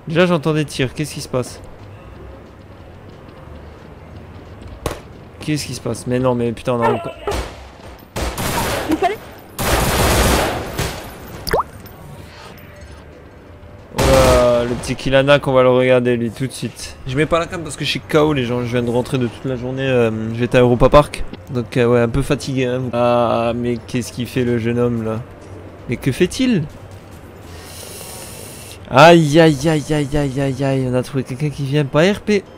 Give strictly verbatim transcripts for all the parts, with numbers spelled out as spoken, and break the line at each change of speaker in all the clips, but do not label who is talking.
Déjà j'entends des tirs, qu'est-ce qui se passe? Qu'est-ce qui se passe? Mais non mais putain on a encore...
Il fallait...
Oh, le petit Kilana qu'on va le regarder lui tout de suite. Je mets pas la cam parce que je suis K O les gens, je viens de rentrer de toute la journée, euh, j'étais à Europa Park. Donc euh, ouais un peu fatigué hein. Ah mais qu'est-ce qu'il fait le jeune homme là? Mais que fait-il? Aïe aïe aïe aïe aïe aïe aïe, on a trouvé quelqu'un qui vient pas R P.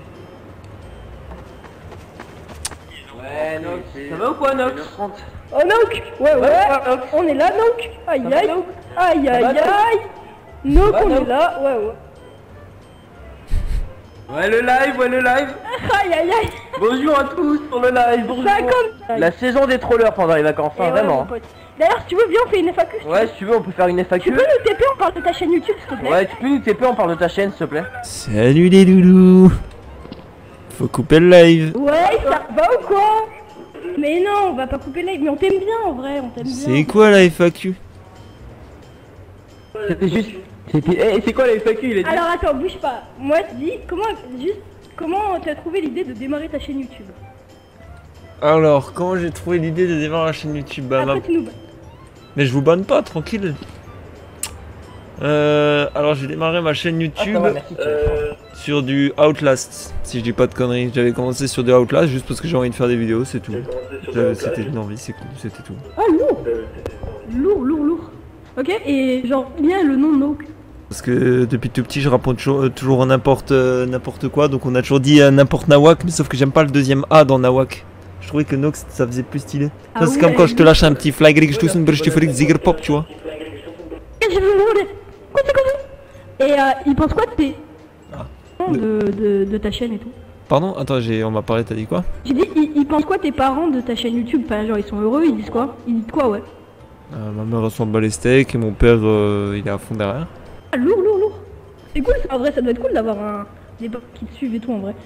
Ouais Nox, ça va ou quoi Nox?
Oh Nox. Ouais ouais, ouais. On est là Nox. Aïe aïe. Aïe aïe aïe. Nox on est là, ouais ouais.
Ouais le live, ouais le live.
Aïe aïe aïe.
Bonjour à tous sur le live, bonjour. La saison des trollers pendant les vacances, hein, vraiment.
Ouais, d'ailleurs si tu veux viens on fait une F A Q.
Ouais si tu veux on peut faire une F A Q.
Tu peux nous T P, on parle de ta chaîne YouTube s'il te plaît.
Ouais tu peux nous T P, on parle de ta chaîne s'il te plaît.
Salut les loulous. Faut couper le live.
Ouais ça va ou quoi? Mais non on va pas couper le live, mais on t'aime bien en vrai, on t'aime bien.
C'est quoi la F A Q?
C'était juste... C'était... Eh c'est quoi la F A Q il a dit?
Alors attends bouge pas, moi je dis comment juste comment t'as trouvé l'idée de démarrer ta chaîne YouTube?
Alors comment j'ai trouvé l'idée de démarrer la chaîne YouTube? Bah,
Après
ma...
tu nous bannes.
Mais je vous banne pas, tranquille. Euh, alors j'ai démarré ma chaîne YouTube
Ah, va, merci,
euh, sur du Outlast, si je dis pas de conneries. J'avais commencé sur du Outlast juste parce que j'ai envie de faire des vidéos, c'est tout. C'était une envie, c'est cool, c'était tout.
Ah lourd. Lourd, lourd, lourd. Ok, et genre, il y a le nom Nox.
Parce que depuis tout petit je raconte toujours, euh, toujours n'importe euh, n'importe quoi, donc on a toujours dit euh, n'importe Nawak, mais sauf que j'aime pas le deuxième A dans Nawak. Je trouvais que Nox ça faisait plus stylé.
Ah
Ça, c'est
ouais,
comme quand je te
oui.
lâche un petit flag rig, je touche une brèche de fric, zigger pop, tu vois.
Et euh, il pense quoi de tes...
Ah.
De, de, de ta chaîne et tout?
Pardon? Attends, j'ai on m'a parlé, t'as dit quoi?
J'ai dit, ils, ils pensent quoi tes parents de ta chaîne YouTube? Enfin genre ils sont heureux, ils disent quoi? Ils disent quoi ouais?
Euh, ma mère elle s'en bat les steaks et mon père euh, il est à fond derrière.
Ah lourd, lourd, lourd. C'est cool, ça, en vrai ça doit être cool d'avoir un... des parents qui te suivent et tout en vrai.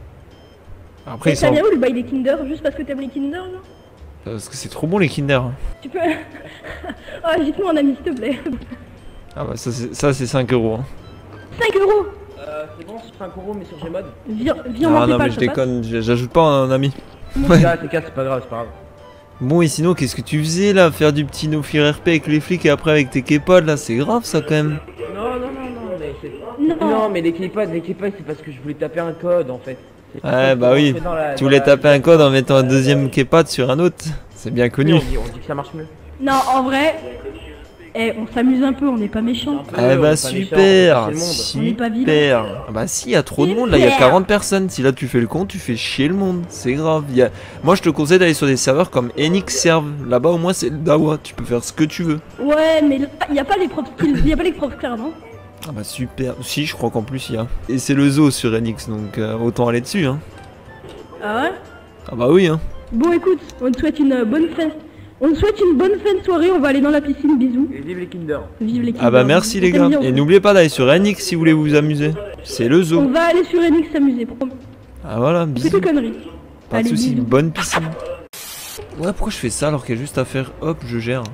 Après
Et
ils
ça
sont...
vient où le bail des Kinder? Juste parce que t'aimes les Kinder là?
Parce que c'est trop bon les Kinder.
Tu peux... Ah dites-moi un ami s'il te plaît.
Ah bah ça c'est ça c'est cinq euros. Hein.
cinq euros.
Euh c'est bon sur cinq euros mais sur Gmod.
Viens, viens
Non
en
non
PayPal,
mais je
ça passe.
déconne, j'ajoute pas un ami.
Ouais. T'es casse, c'est pas grave, c'est pas grave.
Bon et sinon qu'est-ce que tu faisais là? Faire du petit no fear R P avec les flics et après avec tes K-pods là, c'est grave ça quand même.
Non non non non mais c'est...
Non.
Non mais les clipodes, les clipodes c'est parce que je voulais taper un code en fait.
Ouais bah oui,
la,
tu voulais
la...
taper un code en mettant un deuxième K-pod sur un autre. C'est bien connu.
Oui, on, dit, on dit que ça marche mieux.
Non en vrai... Eh on s'amuse un peu, on n'est pas méchants.
Ah bah super,
On n'est pas vilain.
super. Ah bah si, il y a trop de monde là, il y a quarante personnes. Si là tu fais le compte, tu fais chier le monde, c'est grave. Y a... Moi je te conseille d'aller sur des serveurs comme Enix Serve. Là-bas au moins c'est le Dawa, tu peux faire ce que tu veux.
Ouais mais là, y a pas les propres skills, y a pas les propres skills non?
Ah bah super, si je crois qu'en plus il y a. Et c'est le zoo sur Enix, donc euh, autant aller dessus hein.
Ah ouais?
Ah bah oui hein.
Bon écoute, on te souhaite une bonne fin. On te souhaite une bonne fin de soirée, on va aller dans la piscine, bisous.
Et vive les Kinder.
Vive les Kinder.
Ah bah merci les gars. Et n'oubliez pas d'aller sur Enix si vous voulez vous amuser. C'est le
On
zoo.
va aller sur Enix s'amuser, promis.
Ah voilà,
C'est
bisous.
des conneries.
Pas de
Allez,
soucis,
bisous.
bonne piscine. Ouais, pourquoi je fais ça alors qu'il y a juste à faire hop, je gère.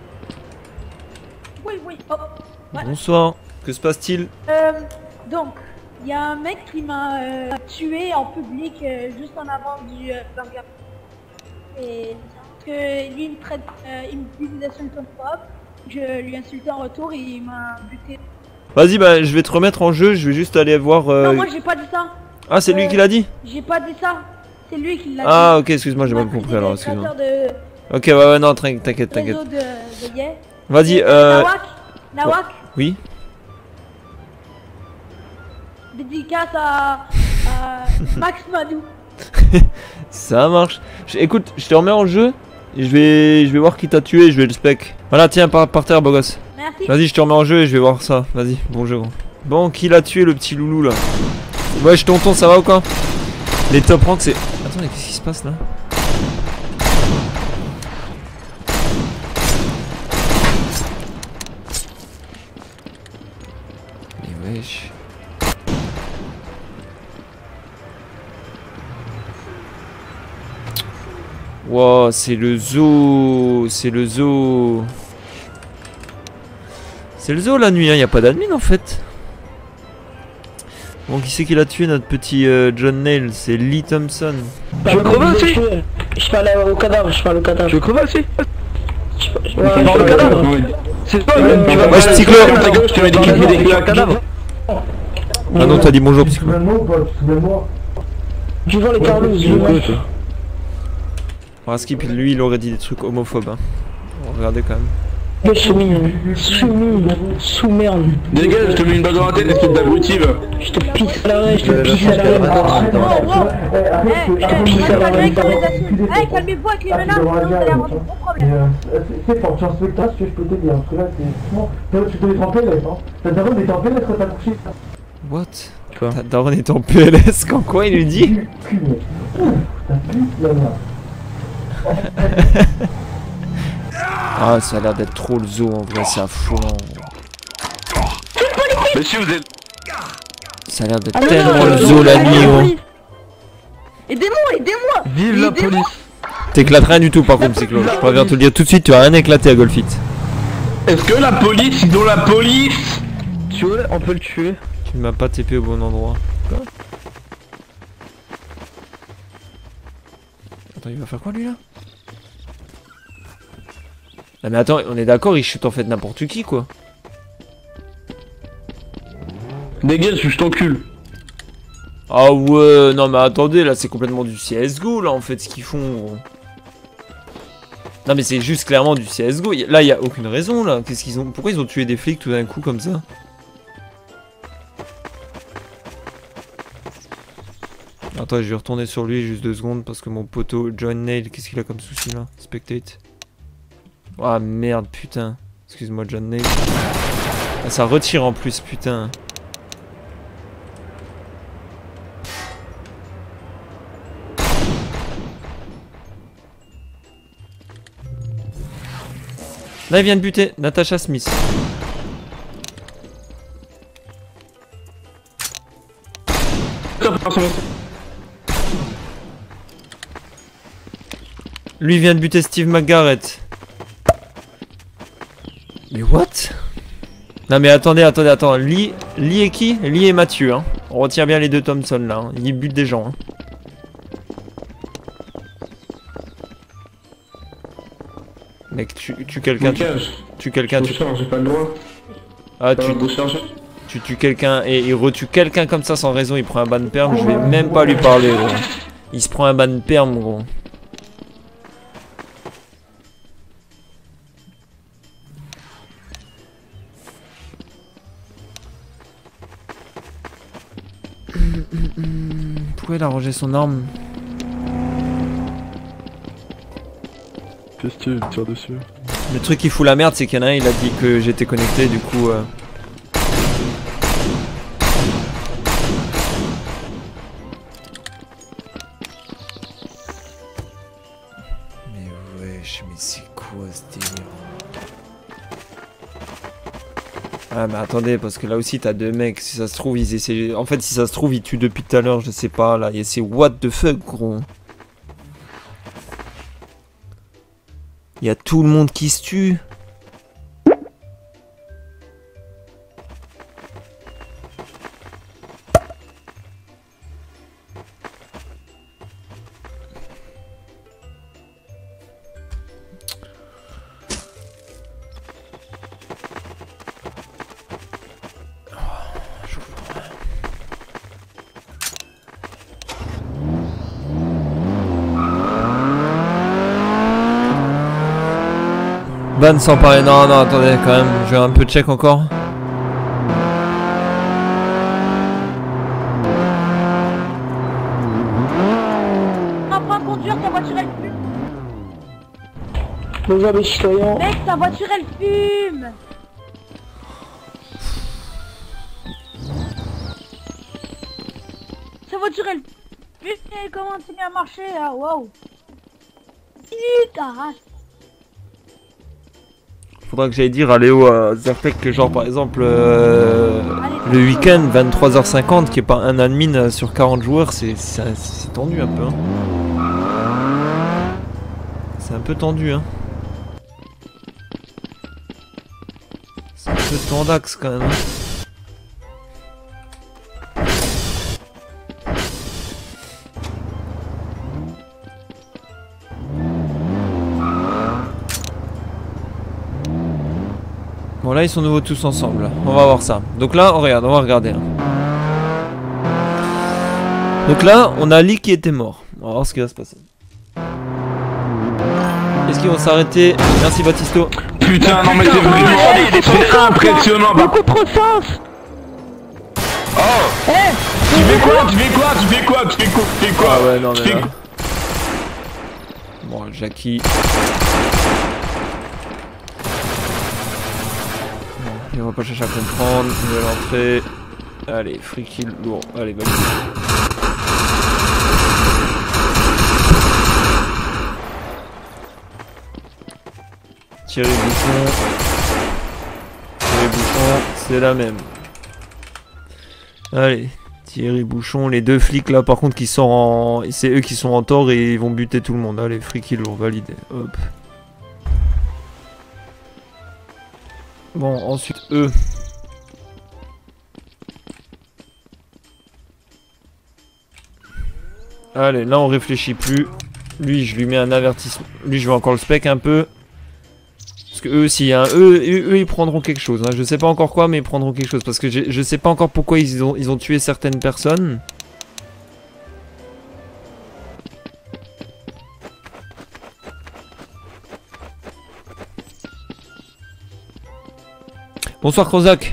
Oui, oui, hop. Ouais.
Bonsoir, que se passe-t-il?
Euh, donc, il y a un mec qui m'a euh, tué en public euh, juste en avant du euh, burger. Et parce que lui il me traite, euh, il me dit des insultes homophobes, je lui ai insulté en retour et il m'a buté.
Vas-y, bah je vais te remettre en jeu, je vais juste aller voir. Euh...
Non, moi j'ai pas dit ça.
Ah, c'est lui
Euh,
qui l'a dit?
J'ai pas dit ça. C'est lui qui l'a
Ah,
dit.
ok, excuse-moi, j'ai
Moi,
mal compris
c'est
alors,
le
excuse-moi.
créateur de
Ok, ouais, ouais, non, t'inquiète, t'inquiète, t'inquiète.
réseau de, de Yay.
Vas-y, euh.
Nawak, Nawak,
Oui?
dédicace à, à Max Madou.
Ça marche. Je- Écoute, je te remets en jeu. Et je vais, je vais voir qui t'a tué, je vais le spec. Voilà, tiens, par, par terre, beau gosse.
Merci.
Vas-y, je te remets en jeu et je vais voir ça. Vas-y, bon jeu, gros. Bon, qui l'a tué, le petit loulou là? Wesh, tonton, ça va ou quoi? Les top ranks, c'est. Attends, mais qu'est-ce qui se passe là? Mais wesh. Wow, c'est le zoo, c'est le zoo. C'est le zoo la nuit, hein, y a pas d'admin en fait. Bon, qui c'est qui l'a tué, notre petit euh, John Nail? C'est Lee Thompson.
Je veux crever aussi.
Je parle au cadavre, je parle au cadavre.
Je veux crever aussi.
Je
parle au cadavre. C'est toi, même, tu vas
Ouais, je Psychlo.
Je te mets des kills, des kills au cadavre.
Ah non, t'as dit bonjour, Psychlo.
Du vent les Carlos, du vent.
On va skip, lui il aurait dit des trucs homophobes. Hein. Regardez quand même.
Le soumis, soumis, sous-merde.
Dégage, je te mets une balle dans la tête, espèce d'abruti.
Je te pisse à l'arrêt, je te pisse à l'arrêt.
Eh, je te pisse à l'arrêt. Eh, calmez-vous avec les menaces, sinon vous allez avoir de gros problèmes.
C'est fort, tu es un spectacle, ce que je peux te dire, parce que là, c'est... Franchement, tu devais être en P L S, hein. Ta daronne était en P L S quand t'as couché.
What?
Quoi?
Ta daronne est en P L S quand quoi il lui dit?
T'as pu la merde.
Ah, ça a l'air d'être trop le zoo en vrai, c'est affolant.
Monsieur, vous êtes...
Ça a l'air d'être
Ah non,
tellement
non,
le
non,
zoo
non,
la
non,
nuit,
non,
gros.
non. Aidez-moi, aidez-moi.
Vive la
Aidez-moi.
police.
T'éclates rien du tout par contre, Psychlo. Je préviens te le dire tout de suite, tu vas rien éclater à Golfit.
Est-ce que la police, ils ont la police? Tu veux, on peut le tuer.
Tu m'as pas T P au bon endroit. Quoi? Attends, il va faire quoi lui là? Ah mais attends, on est d'accord, il chute en fait n'importe qui quoi.
Dégage, je t'encule.
Ah ouais, non mais attendez, là c'est complètement du C S G O là en fait ce qu'ils font gros. Non mais c'est juste clairement du C S G O, là il y a aucune raison là, qu'est-ce qu'ils ont, pourquoi ils ont tué des flics tout d'un coup comme ça? Attends, je vais retourner sur lui juste deux secondes parce que mon poteau John Nail, qu'est-ce qu'il a comme souci là? Spectate. Ah merde, putain. Excuse-moi John Nail. Ah, ça retire en plus, putain. Là il vient de buter Natasha Smith. Lui vient de buter Steve McGarrett. Mais what? Non mais attendez, attendez, attendez. Lee, Lee et qui? Lee et Mathieu. Hein. On retire bien les deux Thompson là. Hein. Ils butent des gens. Hein. Mec, tu tues quelqu'un. Tu tues quelqu'un. Tu
j'ai pas le droit.
Ah, tu, tu tues quelqu'un et il retue quelqu'un comme ça sans raison. Il prend un ban perm. Je vais même pas lui parler. Gros. Il se prend un ban perm, gros. Pourquoi il a rangé son arme?
Qu'est-ce que tu tires dessus?
Le truc qui fout la merde, c'est qu'il y en a un, il a dit que j'étais connecté, du coup... Euh... Mais wesh, mais c'est quoi ce délire? Ah mais attendez, parce que là aussi t'as deux mecs, si ça se trouve ils essaient... En fait si ça se trouve ils tuent depuis tout à l'heure, je sais pas, là, c'est what the fuck gros. Il y a tout le monde qui se tue. Ban sans parler, non, non, attendez, quand même, je vais un peu check encore.
Apprends à conduire, ta voiture elle fume.
Bonjour les citoyens.
Mec, ta voiture elle fume. Ta voiture elle fume. Comment tu viens marcher là? Waouh. Putain.
Faudra que j'aille dire à Léo à Zertec que genre par exemple euh, le week-end vingt-trois heures cinquante qui est pas un admin sur quarante joueurs, c'est tendu un peu hein. C'est un peu tendu hein. C'est un peu tendax quand même. Bon là ils sont nouveaux tous ensemble. On va voir ça. Donc là on regarde, on va regarder. Hein. Donc là on a Lee qui était mort. On va voir ce qui va se passer. Est-ce qu'ils vont s'arrêter? Merci Baptisto.
Putain non mais c'est vraiment c'est impressionnant.
Beaucoup trop de sens.
Oh hey, tu fais quoi? Tu fais quoi? Tu fais quoi? Tu fais quoi? Tu fais quoi?
Ah ouais non mais
fais...
là... Bon Jackie... Bon, on va pas chercher à comprendre, nouvelle entrée... Allez, free kill lourd, allez vas-y. Thierry Bouchon... Thierry Bouchon, c'est la même. Allez, Thierry Bouchon, les deux flics là par contre qui sont en... C'est eux qui sont en tort et ils vont buter tout le monde. Allez, free kill lourd, validé. Hop. Bon, ensuite eux. Allez, là on réfléchit plus. Lui, je lui mets un avertissement. Lui, je vais encore le spec un peu. Parce que eux aussi, hein, eux, eux, eux, ils prendront quelque chose. Hein. Je sais pas encore quoi, mais ils prendront quelque chose. Parce que je sais pas encore pourquoi ils ont, ils ont tué certaines personnes. Bonsoir Krozak.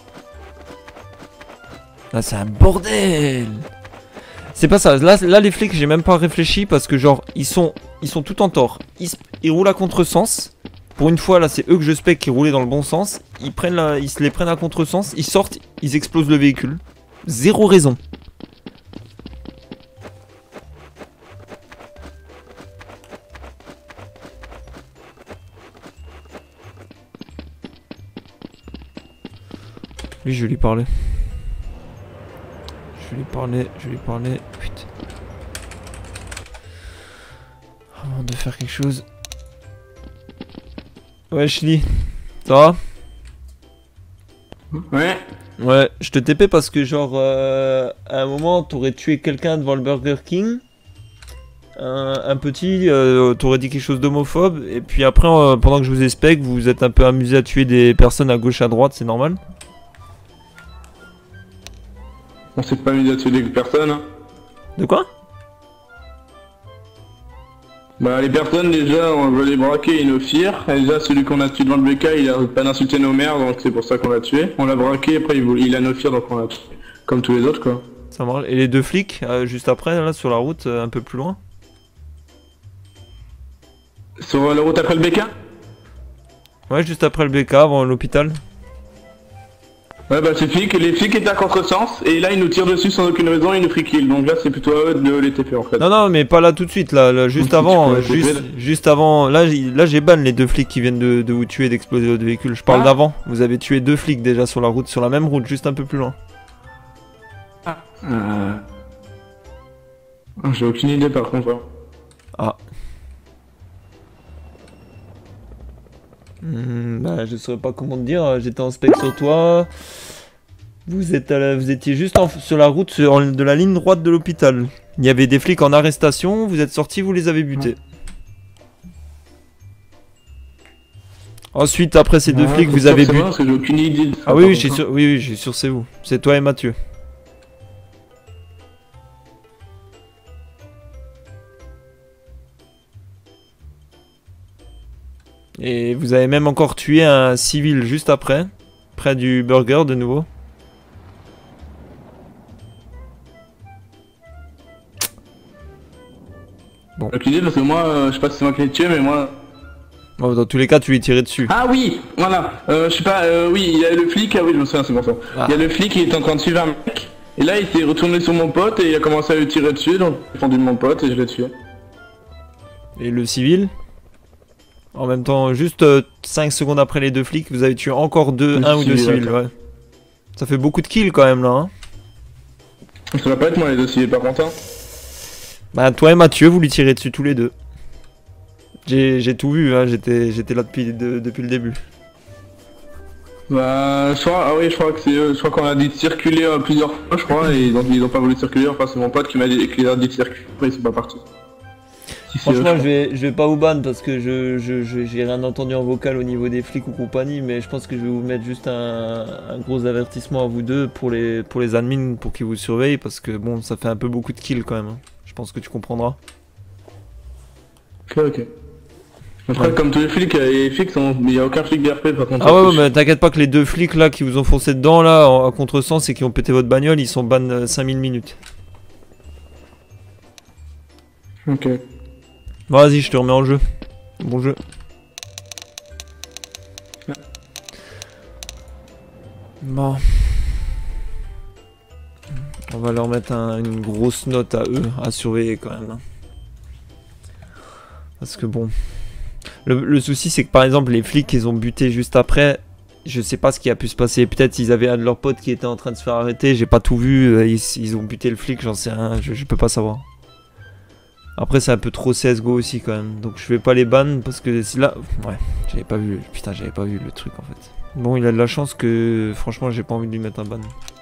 Ah, c'est un bordel. C'est pas ça. Là, là les flics, j'ai même pas réfléchi parce que genre, ils sont, ils sont tout en tort. Ils, ils roulent à contresens. Pour une fois, là, c'est eux que je spec qui roulaient dans le bon sens. Ils prennent la, ils se les prennent à contresens. Ils sortent, ils explosent le véhicule. Zéro raison. Lui, je vais lui parler. Je vais lui parler, je vais lui parler. Putain. Avant de faire quelque chose. Ouais, Chili. Ça va?
Ouais.
Ouais, je te T P parce que genre, euh, à un moment, t'aurais tué quelqu'un devant le Burger King. Un, un petit, euh, t'aurais dit quelque chose d'homophobe. Et puis après, euh, pendant que je vous ai spec, vous vous êtes un peu amusé à tuer des personnes à gauche, à droite, c'est normal?
On s'est pas mis à tuer des personnes. Hein.
De quoi?
Bah les personnes déjà on veut les braquer et nos fiers. Et déjà celui qu'on a tué devant le B K il a pas d'insulter nos mères donc c'est pour ça qu'on l'a tué. On l'a braqué après il, il a nos fiers donc on l'a tué. Comme tous les autres quoi.
Ça marche. Et les deux flics euh, juste après là sur la route euh, un peu plus loin?
Sur la route après le B K?
Ouais juste après le B K avant l'hôpital.
Ouais bah c'est flics, les flics étaient à contresens et là ils nous tirent dessus sans aucune raison et ils nous free kill donc là c'est plutôt à eux de les T P en fait.
Non non mais pas là tout de suite là, là juste donc, avant, euh, juste, juste avant, là, là j'ai ban les deux flics qui viennent de, de vous tuer d'exploser votre véhicule, je parle ah. d'avant, vous avez tué deux flics déjà sur la route, sur la même route, juste un peu plus loin.
Ah euh... J'ai aucune idée par contre. Hein.
Ah. Mmh, bah je saurais pas comment te dire, j'étais en spec sur toi. Vous, êtes à la, vous étiez juste en, sur la route sur, de la ligne droite de l'hôpital. Il y avait des flics en arrestation, vous êtes sortis, vous les avez butés. Ensuite, après ces deux ah, flics, vous avez buté.
J'ai aucune idée.
Ah oui, oui, j'ai sûr, oui, oui, j'ai sûr, c'est vous. C'est toi et Mathieu. Et vous avez même encore tué un civil juste après, près du burger de nouveau.
Bon. Aucune idée parce que moi, euh, je sais pas si c'est moi qui l'ai tué, mais moi...
Bon, dans tous les cas, tu lui tirais dessus.
Ah oui, voilà, euh, je sais pas, euh, oui, il y a le flic, ah oui, je me souviens, c'est pour ça. Ah. Il y a le flic qui est en train de suivre un mec, et là il s'est retourné sur mon pote et il a commencé à lui tirer dessus, donc j'ai défendu mon pote et je l'ai tué.
Et le civil? En même temps, juste euh, cinq secondes après les deux flics, vous avez tué encore deux, un ou deux civils, ouais. Ça fait beaucoup de kills quand même là, hein.
Ça va pas être moi les deux civils par contre, hein.
Bah toi et Mathieu, vous lui tirez dessus tous les deux. J'ai tout vu, hein, j'étais là depuis, de, depuis le début.
Bah je crois, ah oui je crois que c'est eux, je crois qu'on a dit de circuler euh, plusieurs fois je crois, et donc ils ont pas voulu circuler, enfin c'est mon pote qui m'a dit qu'il a dit de circuler, après ils sont pas partis. Si c'est eux,
Franchement,
je
je vais, je vais pas vous ban parce que je, je, je- j'ai rien entendu en vocal au niveau des flics ou compagnie, mais je pense que je vais vous mettre juste un, un gros avertissement à vous deux pour les, pour les admins, pour qu'ils vous surveillent, parce que bon, ça fait un peu beaucoup de kills quand même. hein. Je pense que tu comprendras.
crois. Ok, ok. Après,
Ouais.
comme tous les flics, euh, les flics sont... il y a aucun flic D R P par contre.
Ah ouais, ouais, mais t'inquiète pas que les deux flics là qui vous ont foncé dedans là, en- à contresens et qui ont pété votre bagnole, ils sont ban euh, cinq mille minutes.
Ok.
Bon, vas-y, je te remets en jeu. Bon jeu. Bon. On va leur mettre un- une grosse note à eux, à surveiller quand même. hein. Parce que bon. Le, le souci, c'est que par exemple, les flics qu'ils ont buté juste après, je sais pas ce qui a pu se passer. Peut-être ils avaient un de leurs potes qui était en train de se faire arrêter, j'ai pas tout vu. euh, Ils, ils ont buté le flic, j'en sais rien, je, je peux pas savoir. Après, c'est un peu trop C S G O aussi quand même. Donc je vais pas les ban parce que c'est là. Ouais, j'avais pas vu. Putain, j'avais pas vu le truc en fait. Bon, il a de la chance que franchement, j'ai pas envie de lui mettre un ban.